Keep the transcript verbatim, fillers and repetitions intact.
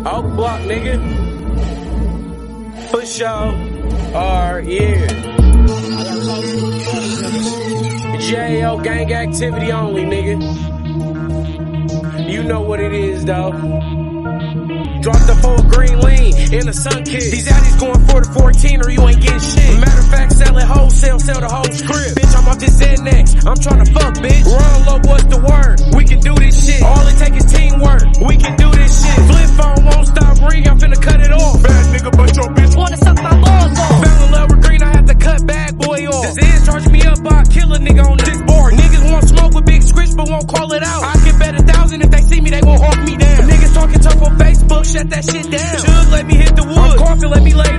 Oak block, nigga. For sure. R, yeah. J O gang activity only, nigga. You know what it is, though. Drop the full green lean in the sun kick. These addies going for the fourteen or you ain't getting shit. Matter of fact, sell it wholesale, sell the whole script. Bitch, I'm off this Xanax. I'm tryna fuck, bitch. Run low, what's the word? We can do this shit. All it take is teamwork. We can do this shit. Flip phone won't stop ringing. I'm finna cut it off. Bad nigga, but your bitch wanna suck my balls off. Fell in love with green, I have to cut bad boy off. This is charging me up, I'll kill a nigga on this board. Niggas want smoke with big scritch, but won't call it out. I can bet a thousand if they see me, they won't hawk me down. Niggas talking tough on Facebook, shut that shit down. Should let me hit the wood. I'm coughing, let me lay